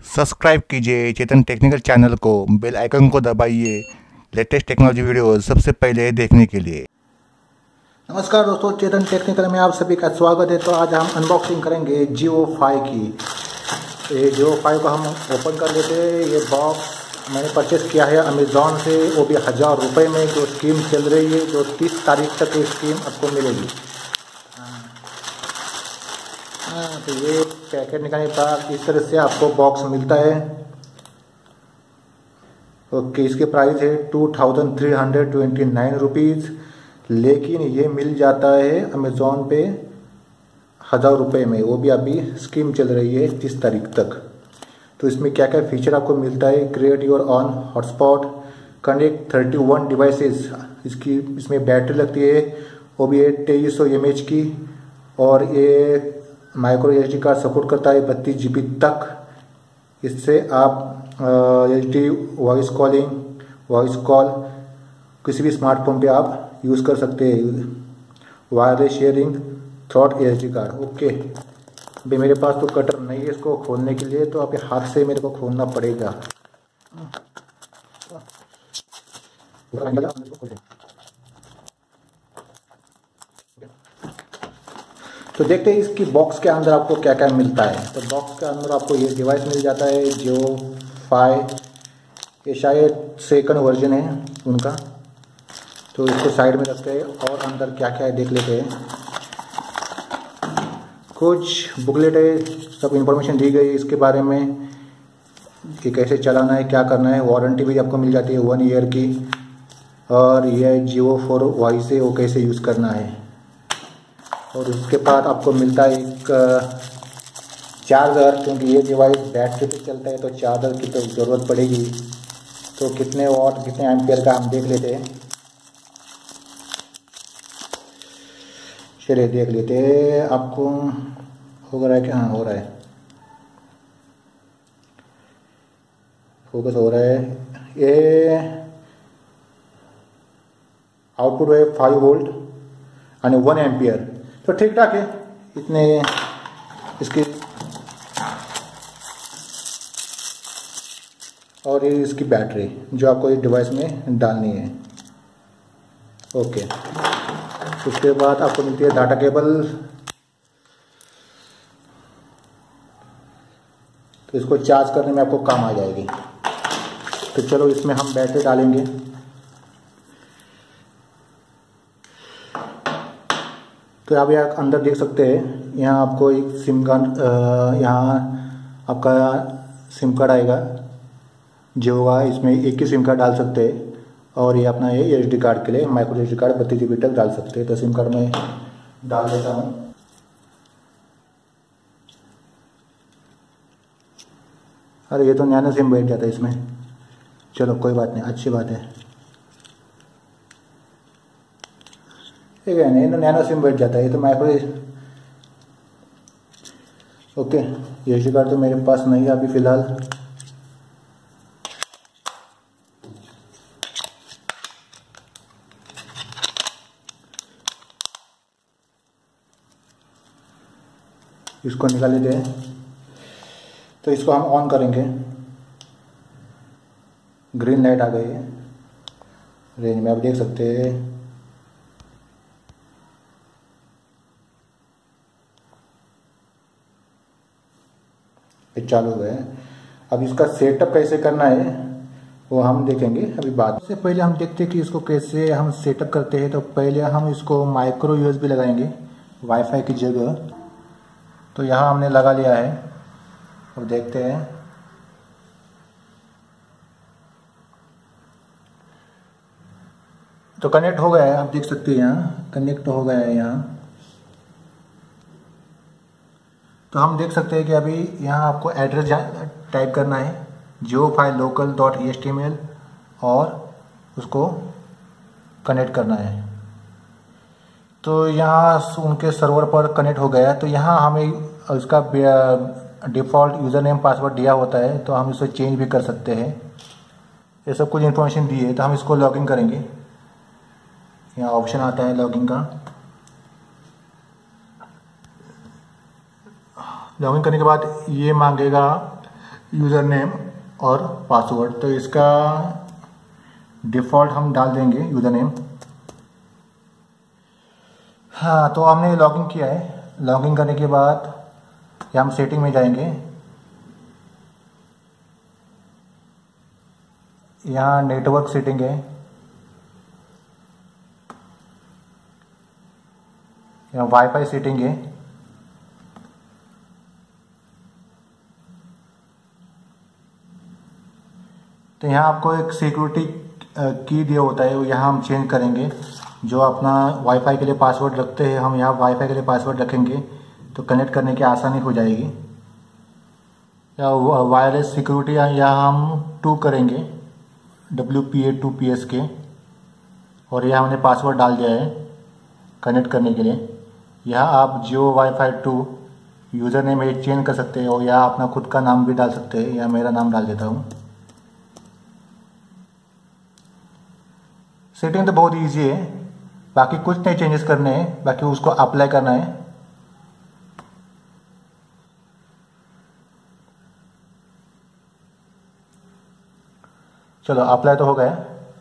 Subscribe कीजिए Chetan technical channel को, bell icon को दबाइए लेटेस्ट टेक्नोलॉजी वीडियोस सबसे पहले देखने के लिए। नमस्कार दोस्तों, चेतन टेक्निकल में आप सभी का स्वागत है। तो आज हम अनबॉक्सिंग करेंगे जियो 5 की। ये जियो 5 को हम ओपन कर लेते हैं। ये बॉक्स मैंने परचेस किया है अमेज़ॉन से, वो भी 1000 रुपये में। जो स्कीम चल रही है, जो 30 तारीख तक ये स्कीम आपको मिलेगी। तो ये पैकेट निकालने के बाद इस तरह से आपको बॉक्स मिलता है। ओके, इसके प्राइस है 2329 रुपीज़, लेकिन ये मिल जाता है अमेज़ॉन पे 1000 रुपये में। वो भी अभी स्कीम चल रही है 30 तारीख तक। तो इसमें क्या क्या फीचर आपको मिलता है? Create your own hotspot, connect 31 devices. इसमें बैटरी लगती है, वो भी है 2300 mAh की। और ये माइक्रो SD कार्ड सपोर्ट करता है 32 GB तक। इससे आप HD वॉइस कॉल किसी भी स्मार्टफोन पे आप यूज़ कर सकते हैं। Wireless sharing through SD card. Okay, अभी मेरे पास तो कटर नहीं है इसको खोलने के लिए, तो आप हाथ से मेरे को खोलना पड़ेगा। तो देखते हैं इसकी बॉक्स के अंदर आपको क्या क्या मिलता है। तो बॉक्स के अंदर आपको ये डिवाइस मिल जाता है जियो 5। ये शायद सेकंड वर्जन है उनका। तो इसको साइड में रखते हैं और अंदर क्या क्या है देख लेते हैं। कुछ बुकलेट है, सब इन्फॉर्मेशन दी गई है इसके बारे में कि कैसे चलाना है, क्या करना है। वारंटी भी आपको मिल जाती है 1 ईयर की। और यह जियो 4 वॉइस है, वो कैसे यूज़ करना है। और उसके बाद आपको मिलता है एक चार्जर, क्योंकि ये डिवाइस बैटरी पे चलता है तो चार्जर की तो ज़रूरत पड़ेगी। तो कितने वॉट कितने एम्पियर का हम देख लेते हैं। चलिए देख लेते हैं। आपको हो रहा है क्या? हाँ, हो रहा है, फोकस हो रहा है। ये आउटपुट है 5 वोल्ट और 1 एम्पियर, तो ठीक ठाक है इतने इसकी। और ये इसकी बैटरी जो आपको इस डिवाइस में डालनी है। ओके, उसके बाद आपको मिलती है डाटा केबल। तो इसको चार्ज करने में आपको काम आ जाएगी। तो चलो इसमें हम बैटरी डालेंगे। तो आप यहाँ अंदर देख सकते हैं, यहाँ आपको एक सिम कार्ड, यहाँ आपका सिम कार्ड आएगा जो होगा। इसमें एक ही सिम कार्ड डाल सकते हैं। और ये अपना ये SD कार्ड के लिए माइक्रो SD कार्ड 32 GB तक डाल सकते हैं। तो सिम कार्ड में डाल देता हूँ। अरे ये तो नैनो सिम बैठ जाता है इसमें। चलो कोई बात नहीं, अच्छी बात है। ठीक है, नहीं नैनो सिम बैठ जाता है, ये तो माइक्रो। ओके, ये SD कार्ड तो मेरे पास नहीं है अभी फ़िलहाल। इसको निकाल लेते हैं। तो इसको हम ऑन करेंगे। ग्रीन लाइट आ गई है रेंज में, आप देख सकते हैं। ये चालू है। अब इसका सेटअप कैसे करना है वो हम देखेंगे अभी बाद। से पहले हम देखते हैं कि इसको कैसे हम सेटअप करते हैं। तो पहले हम इसको माइक्रो USB लगाएंगे वाईफाई की जगह। तो यहाँ हमने लगा लिया है। अब देखते हैं। तो कनेक्ट हो गया है, आप देख सकते हैं यहाँ कनेक्ट हो गया है यहाँ। तो हम देख सकते हैं कि अभी यहाँ आपको एड्रेस टाइप करना है jiyo5local.html और उसको कनेक्ट करना है। तो यहाँ उनके सर्वर पर कनेक्ट हो गया है। तो यहाँ हमें उसका डिफ़ॉल्ट यूज़र नेम पासवर्ड दिया होता है, तो हम इसे चेंज भी कर सकते हैं। ये सब कुछ इन्फॉर्मेशन दी है। तो हम इसको लॉगिन करेंगे। यहाँ ऑप्शन आता है लॉगिन का। लॉगिन करने के बाद ये मांगेगा यूज़र नेम और पासवर्ड। तो इसका डिफ़ॉल्ट हम डाल देंगे यूज़र नेम। हाँ, तो हमने लॉगिन किया है। लॉगिन करने के बाद या हम सेटिंग में जाएंगे। यहाँ नेटवर्क सेटिंग है, यहाँ वाईफाई सेटिंग है, तो यहाँ आपको एक सिक्योरिटी की दिया होता है, वो यहाँ हम चेंज करेंगे। जो अपना वाईफाई के लिए पासवर्ड रखते हैं, हम यहाँ वाईफाई के लिए पासवर्ड रखेंगे तो कनेक्ट करने की आसानी हो जाएगी। या वायरलेस सिक्योरिटी यहाँ हम 2 करेंगे, WPA2PS के, और यहाँ हमने पासवर्ड डाल दिया है कनेक्ट करने के लिए। यहाँ आप जियो वाईफाई 2 यूज़र नेम एक चेंज कर सकते हैं, और यहाँ अपना खुद का नाम भी डाल सकते हैं। यहाँ मेरा नाम डाल देता हूँ। सेटिंग तो बहुत इजी है, बाकी कुछ नहीं चेंजेस करने हैं, बाकी उसको अप्लाई करना है। चलो अप्लाई तो हो गया।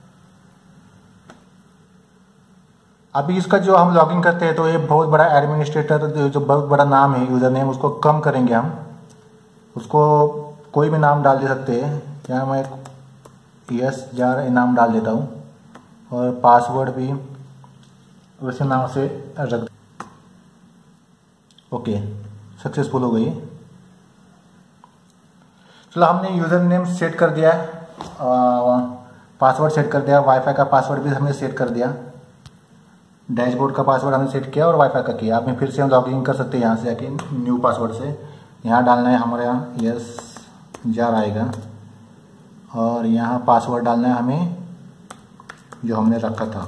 अभी इसका जो हम लॉगिन करते हैं तो ये बहुत बड़ा एडमिनिस्ट्रेटर जो बहुत बड़ा नाम है यूज़र नेम, उसको कम करेंगे हम। उसको कोई भी नाम डाल दे सकते हैं। यहाँ मैं यस जार नाम डाल देता हूँ, और पासवर्ड भी वैसे नाम से रख। ओके, सक्सेसफुल हो गई। चलो हमने यूज़र नेम सेट कर दिया है, पासवर्ड सेट कर दिया, वाईफाई का पासवर्ड भी हमने सेट कर दिया, डैशबोर्ड का पासवर्ड हमने सेट किया और वाईफाई का किया। अब फिर से हम लॉगिन कर सकते हैं यहाँ से आके न्यू पासवर्ड से। यहाँ डालना है हमारे यहाँ यस जार आएगा, और यहाँ पासवर्ड डालना है हमें जो हमने रखा था,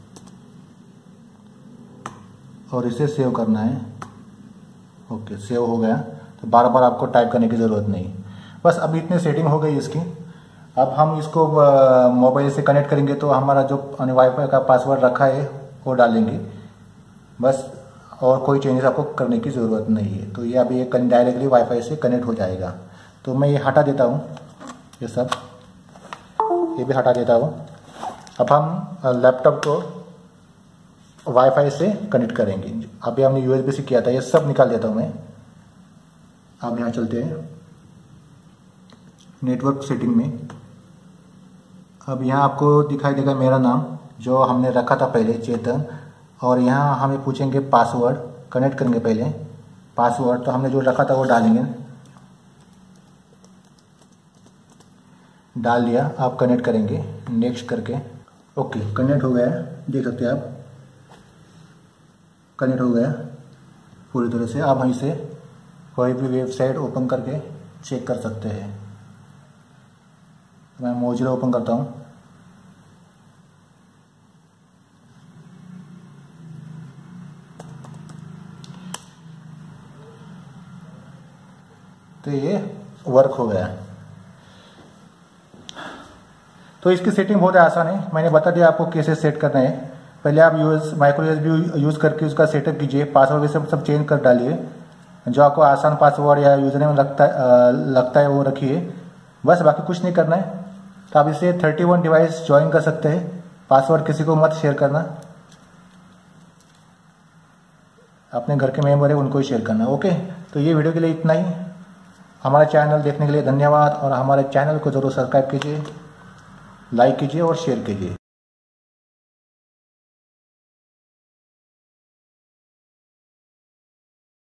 और इसे सेव करना है। ओके, सेव हो गया। तो बार बार आपको टाइप करने की ज़रूरत नहीं, बस अब इतनी सेटिंग हो गई इसकी। अब हम इसको मोबाइल से कनेक्ट करेंगे तो हमारा जो वाईफाई का पासवर्ड रखा है वो डालेंगे बस, और कोई चेंजेस आपको करने की ज़रूरत नहीं है। तो ये अभी ये डायरेक्टली वाईफाई से कनेक्ट हो जाएगा। तो मैं ये हटा देता हूँ, ये सब ये भी हटा देता हूँ। अब हम लैपटॉप को वाईफाई से कनेक्ट करेंगे। अभी हमने USB से किया था, ये सब निकाल देता हूँ मैं। अब यहाँ चलते हैं नेटवर्क सेटिंग में। अब यहाँ आपको दिखाई देगा मेरा नाम जो हमने रखा था पहले, चेतन, और यहाँ हमें पूछेंगे पासवर्ड, कनेक्ट करेंगे पहले पासवर्ड। तो हमने जो रखा था वो डालेंगे, डाल दिया। आप कनेक्ट करेंगे नेक्स्ट करके। ओके, कनेक्ट हो गया, देख सकते हैं आप, कनेक्ट हो गया पूरी तरह से। आप वहीं से कोई भी वेबसाइट ओपन करके चेक कर सकते हैं। मैं मोजिला ओपन करता हूँ। तो ये वर्क हो गया। तो इसकी सेटिंग बहुत आसान है, मैंने बता दिया आपको कैसे सेट करना है। पहले आप माइक्रो USB यूज़ करके उसका सेटअप कीजिए, पासवर्ड भी सब चेंज कर डालिए। जो आपको आसान पासवर्ड या यूज़र नेम लगता है वो रखिए, बस बाकी कुछ नहीं करना है। तो आप इसे 31 डिवाइस ज्वाइन कर सकते हैं। पासवर्ड किसी को मत शेयर करना, अपने घर के मेंबर है उनको ही शेयर करना। ओके, तो ये वीडियो के लिए इतना ही। हमारा चैनल देखने के लिए धन्यवाद, और हमारे चैनल को ज़रूर सब्सक्राइब कीजिए, लाइक कीजिए और शेयर कीजिए।